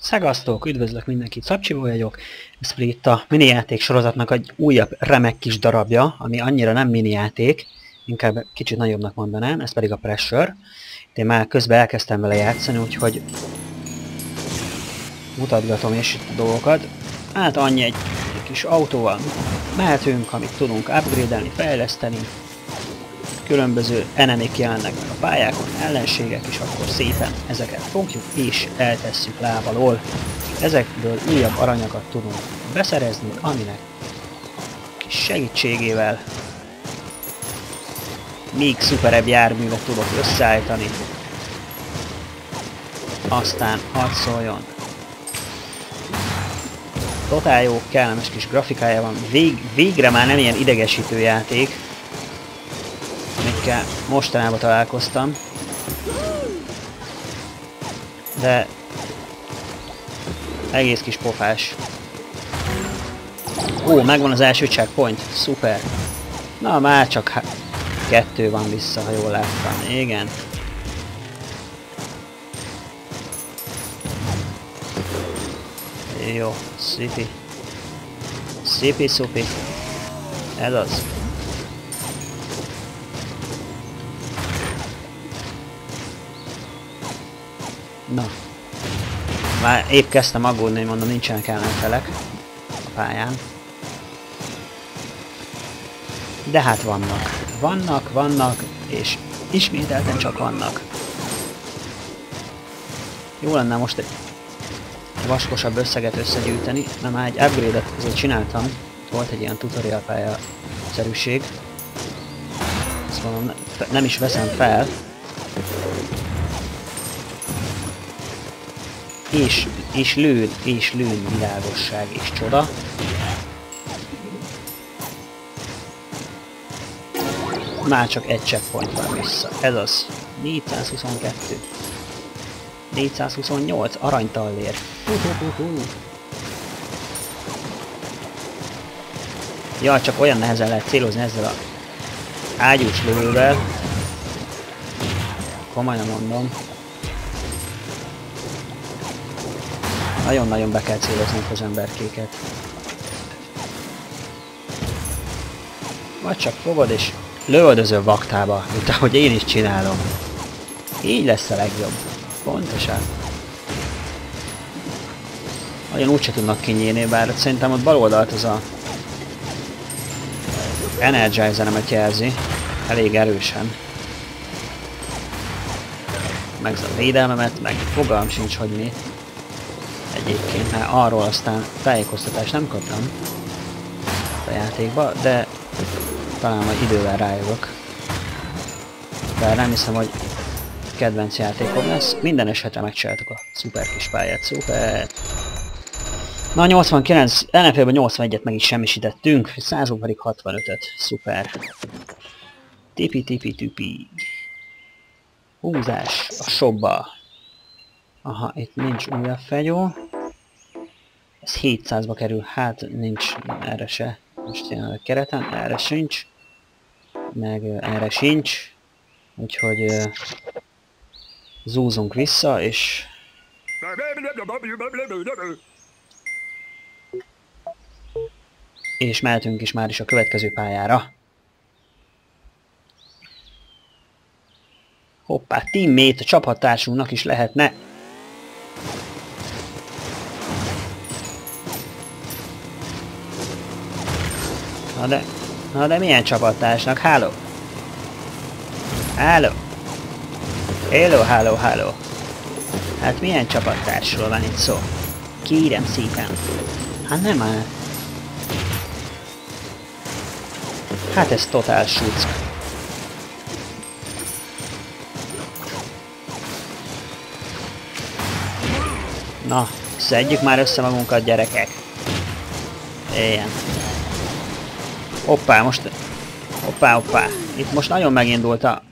Szegasztok, üdvözlök mindenkit, Szabcsivó vagyok. Ez pedig itt a minijáték sorozatnak egy újabb remek kis darabja, ami annyira nem minijáték, inkább kicsit nagyobbnak mondanám, ez pedig a Pressure. Én már közben elkezdtem vele játszani, úgyhogy mutatgatom is itt a dolgokat. Hát annyi egy kis autóval mehetünk, amit tudunk upgrade-elni, fejleszteni. Különböző enemik jelennek meg a pályákon, ellenségek, és akkor szépen ezeket fogjuk és eltesszük láb alól. Ezekből újabb aranyakat tudunk beszerezni, aminek segítségével még szuperebb járművet tudok összeállítani. Aztán hadd szóljon. Totál jó, kellemes kis grafikája van. Végre már nem ilyen idegesítő játék, amikkel mostanában találkoztam. De egész kis pofás. Ó, megvan az első checkpoint. Szuper. Na, már csak 2 van vissza, ha jól láttam. Igen. Jó, szipi. Szipi-szupi. Ez az. Na. Már épp kezdtem aggódni, hogy mondom, nincsenek ellenfelek a pályán. De hát vannak. Vannak, és ismételten csak vannak. Jó lenne most egy vaskosabb összeget összegyűjteni, mert már egy upgrade-et azért csináltam. Volt egy ilyen tutorial pálya-szerűség. Azt mondom, nem is veszem fel. És lőn világosság és csoda. Már csak egy checkpoint van vissza. Ez az. 422. 428 aranytallér. Ja, csak olyan nehezen lehet célozni ezzel a ágyús lövővel. Komolyan mondom. Nagyon-nagyon be kell célozni az emberkéket. Vagy csak fogod és lövöldözöl vaktába, mint ahogy én is csinálom. Így lesz a legjobb. Pontosan. Nagyon úgyse tudnak kinyírni, bár szerintem ott bal oldalt az a energizeremet jelzi. Elég erősen. Meg a védelmemet, meg fogalm sincs, hogy mi. Egyébként, mert arról aztán tájékoztatást nem kaptam a játékba, de talán majd idővel rájövök. De nem hiszem, hogy kedvenc játékom lesz. Minden esetre megcsináltuk a szuper kis pályát. Szuper! Na, 89, ellenfélben 81-et meg is semmisítettünk, 100 pedig 65-öt. Szuper! Tipi. Húzás a shopba. Aha, itt nincs újabb fegyó. Ez 700-ba kerül, hát nincs erre se. Most jön a kereten, erre sincs. Meg erre sincs. Úgyhogy zúzunk vissza, és... És mehetünk is már is a következő pályára. Hoppá, teammate, a csapattársunknak is lehetne. Na de milyen csapattársnak? Háló! Háló! Hát milyen csapattársról van itt szó? Kérem szépen. Hát nem áll. Hát ez totál suck. Na, szedjük már össze magunkat, gyerekek. Ilyen. Hoppá, most... Hoppá. Itt most nagyon megindult a...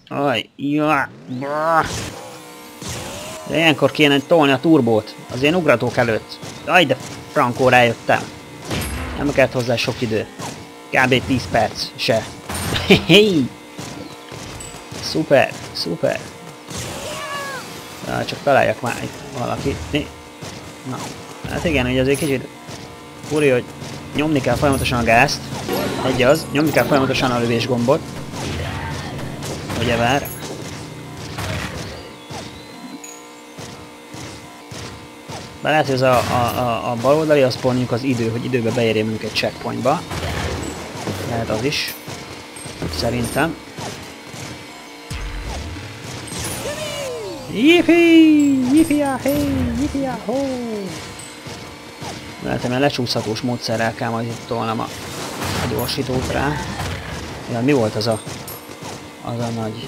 De ilyenkor kéne tolni a turbót az ilyen ugratók előtt. Aj, de frankó rájöttem. Nem kellett hozzá sok idő. Kb. 10 perc se. Szuper. Csak találjak már itt valakit. Na, hát igen, hogy azért kicsit furi, hogy nyomni kell folyamatosan a gázt. Egy az, nyomni kell folyamatosan a lövés gombot. Ugye vár. Bár lehet, hogy ez a baloldali, az mondjuk az idő, hogy időbe beérjünk egy checkpointba. Lehet az is. Szerintem. Yippee! Yippee-yah-hey! Lehet, hogy lecsúszhatós módszerrel kell majd itt tolnom a gyorsítót rá. Ja, mi volt az a nagy...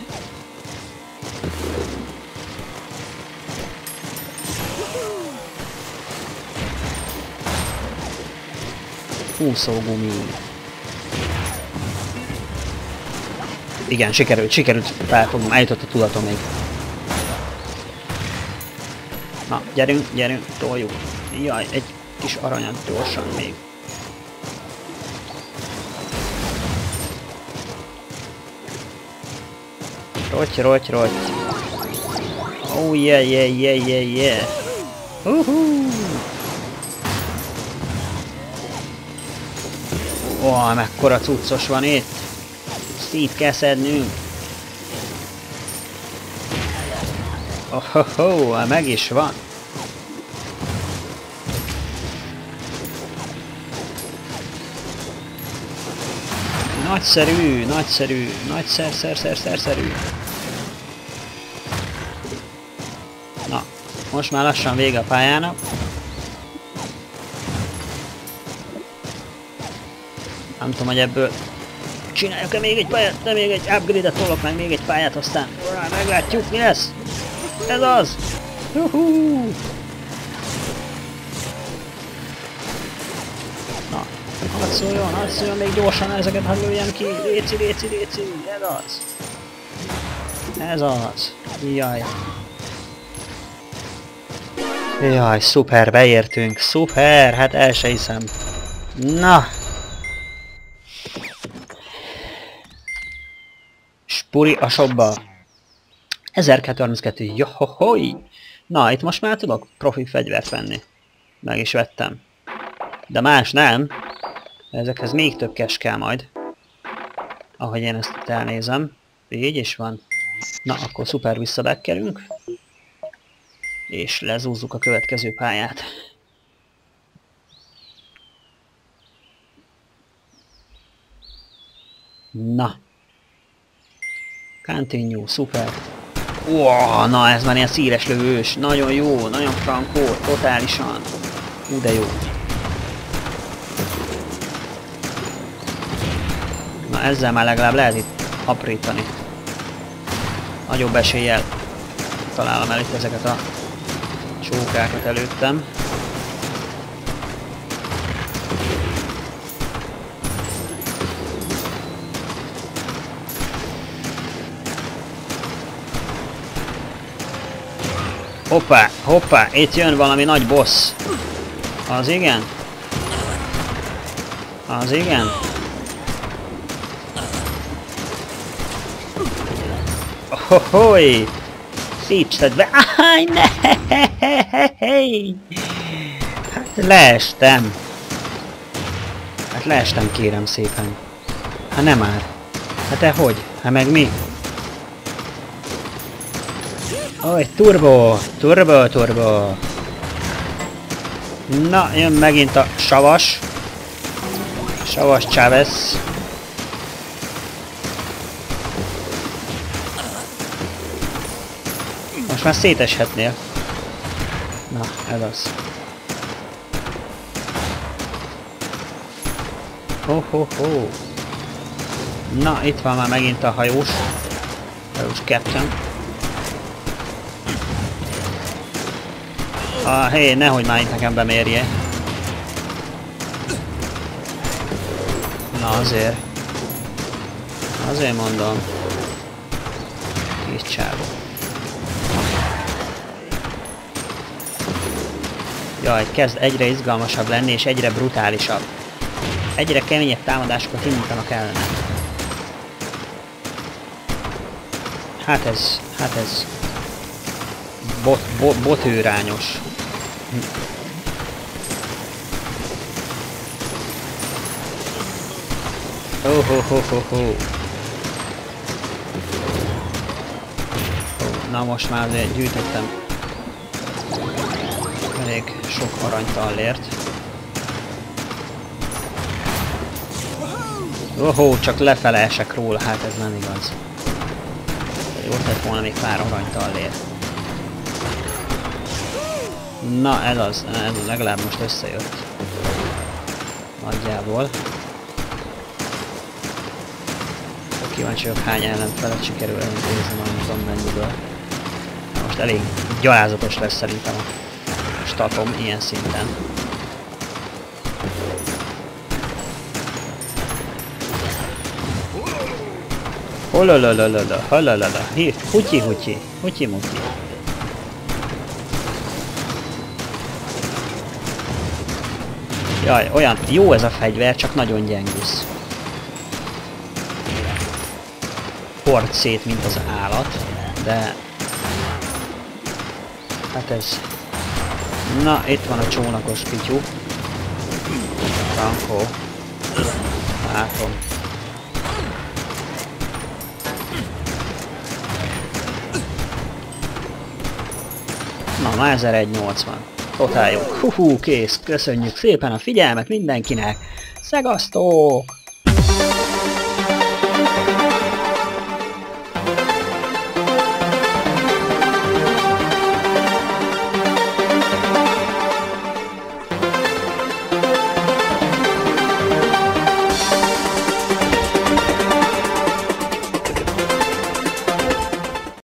Úszógumi. Igen, sikerült felfognom, eljutott a tudatomig. Na, gyerünk, toljuk. Jaj, egy kis aranyat gyorsan még. Roty. Oh yeah. Ó, mekkora cuccos van itt. Szét kell szednünk. Oh, meg is van. Nagyszerű. Na, most már lassan vége a pályának. Nem tudom, hogy ebből csináljak-e még egy pályát, de még egy upgrade-et tolok meg, még egy pályát, aztán meglátjuk, mi lesz. Ez az! Juhú! Na, hadd szóljon még gyorsan ezeket, hadd lőjem ki. Léci, ez az. Jaj. Jaj, szuper, beértünk. Szuper, hát el se hiszem. Na! Spuri a shopba. 1232, johohoi! Na, itt most már tudok profi fegyvert venni. Meg is vettem. De más nem. Ezekhez még több cash kell majd. Ahogy én ezt itt elnézem. Így is van. Na, akkor szuper, visszabekkelünk. És lezúzzuk a következő pályát. Na. Continue, szuper. Wow, na ez már ilyen szíres lövős. Nagyon jó, nagyon frankó, totálisan. De jó. Na ezzel már legalább lehet itt aprítani. Nagyobb eséllyel találom el itt ezeket a csókákat előttem. Hoppá, itt jön valami nagy boss. Az igen? Hohohoy! Szítsd be! Áj, ne! Hát leestem. Kérem szépen. Hát nem már. Hát te hogy? Hát meg mi? Oj, turbo! Na, jön megint a savas. Savas Chávez. Most már széteshetnél. Na, ez az. Ho. Na, itt van már megint a hajós. Hajós captain. Hé, nehogy már itt nekem bemérje. Na azért. Azért mondom. Kis csávó. Jaj, kezd egyre izgalmasabb lenni és egyre brutálisabb. Egyre keményebb támadásokat indítanak ellene. Hát ez botőrányos. Na most már azért gyűjtöttem elég sok aranytallért. Csak lefele esek róla, hát ez nem igaz. Ott lett volna még pár aranytallér. Na ez az, legalább most összejött. Nagyjából. Kíváncsi vagyok, hány ellenfelet sikerül elintézni, nem tudom mennyiből. Most elég gyalázatos lesz szerintem a statom ilyen szinten. Holololololo, holololo, hutyi-hutyi, hutyi-mutyi. Jaj, olyan jó ez a fegyver, csak nagyon gyengész. Hord szét, mint az állat, de... Hát ez... Na, itt van a csónakos pityú. Frankó. Látom. Na, már 1180. Totál jó. Kész. Köszönjük szépen a figyelmet mindenkinek. Szegasztok!